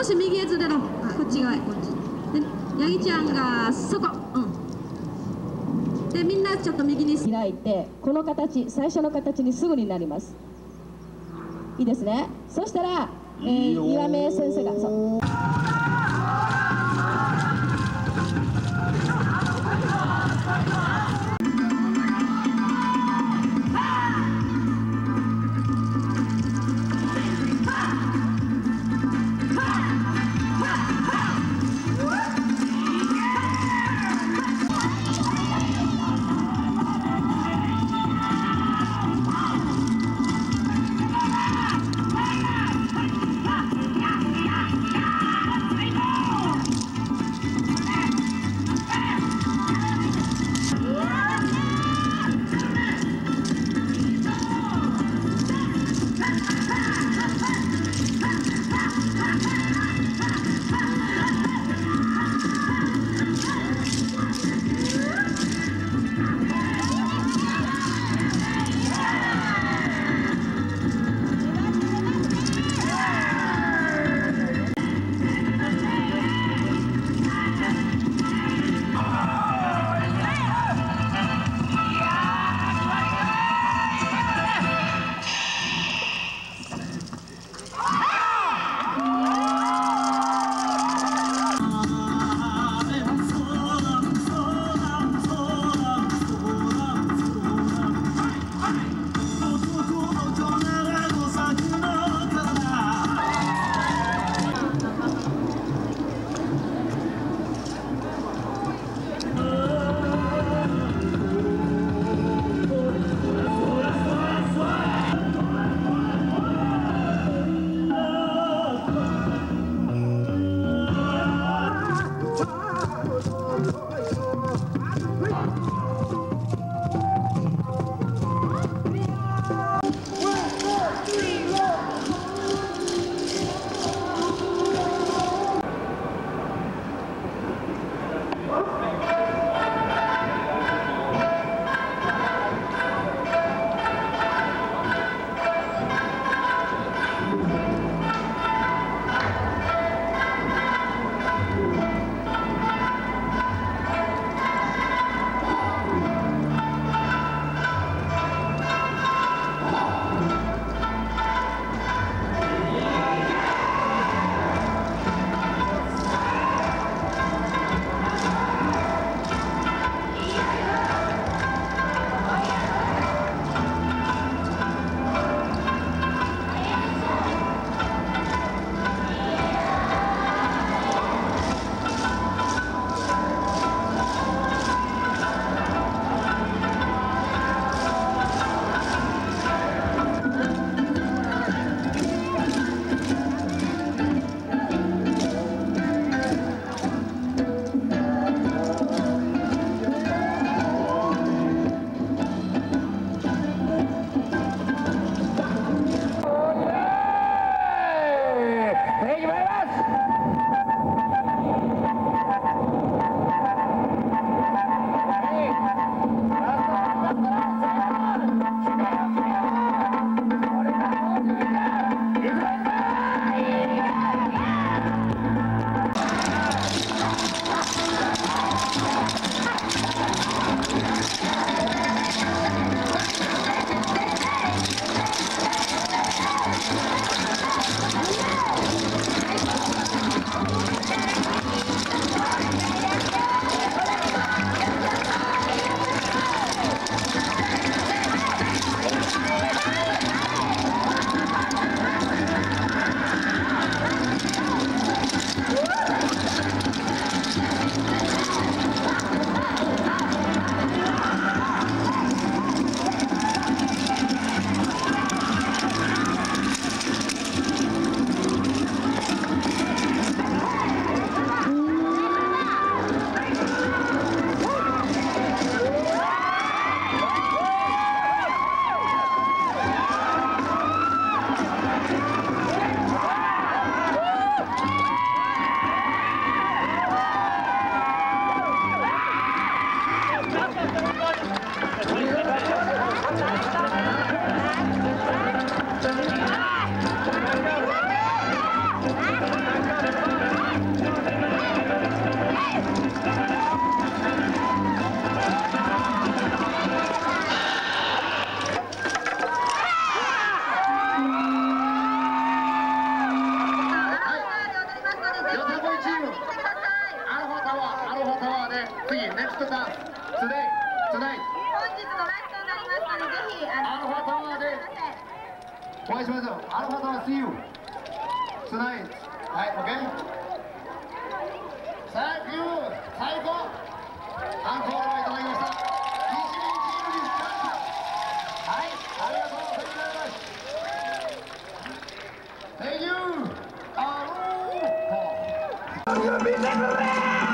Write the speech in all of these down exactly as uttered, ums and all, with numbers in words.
少し右へずれろ。こっち側へ、こっちで、ヤギちゃんがそこ、うんで、みんなちょっと右に開いて、この形、最初の形にすぐになります。いいですね。そしたら、えー、岩目先生がそう。 お会いしましょう。アルファと See you tonight。はい、OK。Thank you。最高。アンコールをいただきました。一輪チームに勝った。はい、ありがとうございます。Thank you。アロー。見てくれ。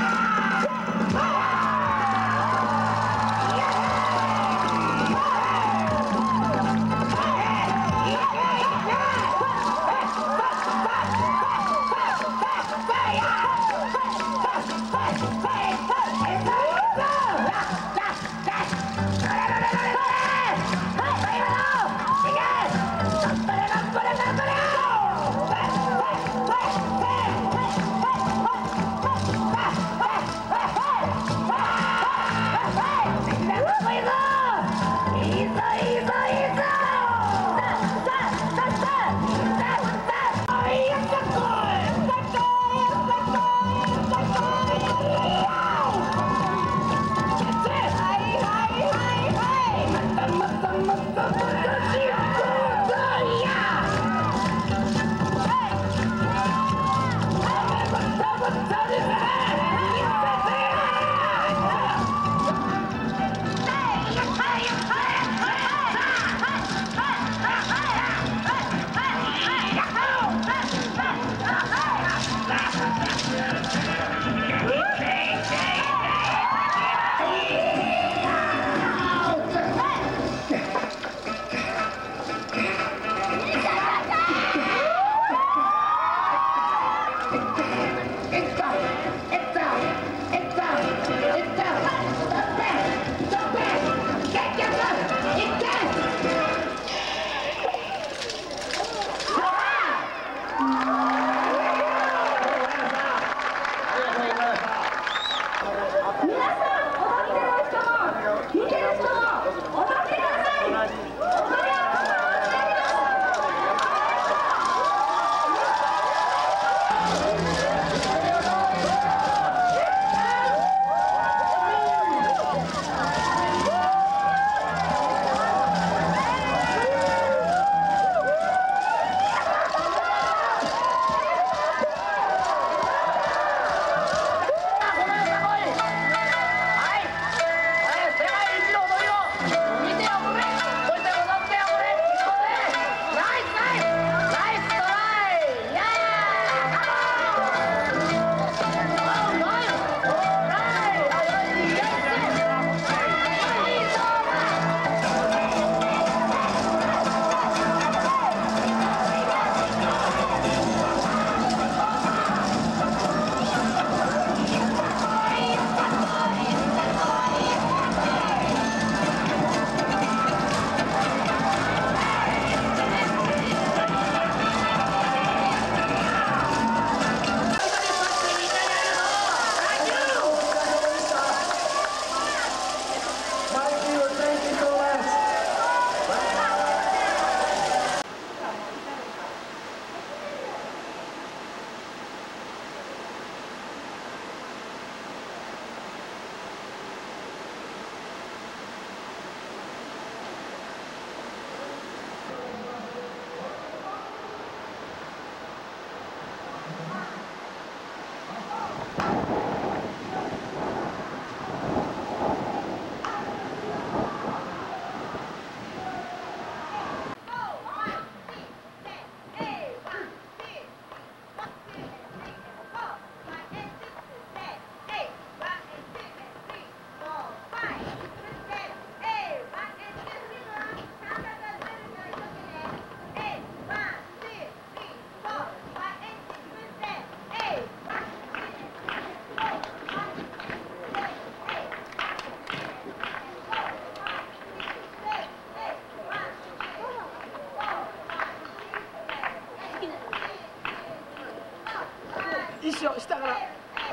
一緒下から。終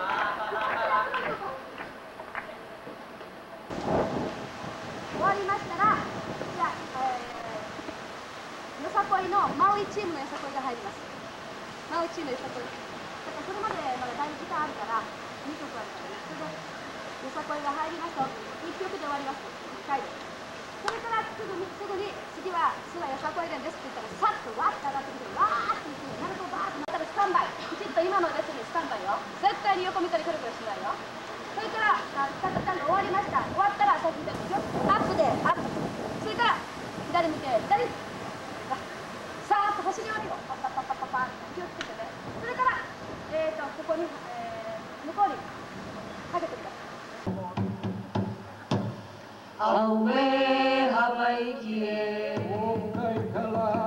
わりましたら、じゃあ、えー、よさこいのマウイチームのよさこいが入ります。マウイチームのよさこい。だからそれまでまだだいぶ時間あるから、にきょくあるからね。それでよさこいが入りました。いっきょくで終わります。いっかいで。それからすぐに、すぐに次は、すがよさこい連ですって言ったら、さっーッとわーって上がってきてわーってなるとバーッとなったらスタンバイきちっと今の列にスタンバイよ絶対に横見たりくるくるしないよそれからあちゃんとちゃんと終わりました終わったらさっきみたいにアップでアップそれから左見て左さーっと星に降りろパッパッパッパッパッパ気をつけてねそれからえーとここに、えー、向こうにかけてください青べ幅息へ